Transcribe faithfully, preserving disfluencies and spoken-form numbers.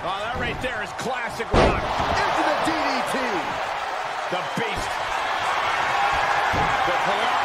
Oh, that right there is classic rock. Into the D D T. The beast. The Polaris.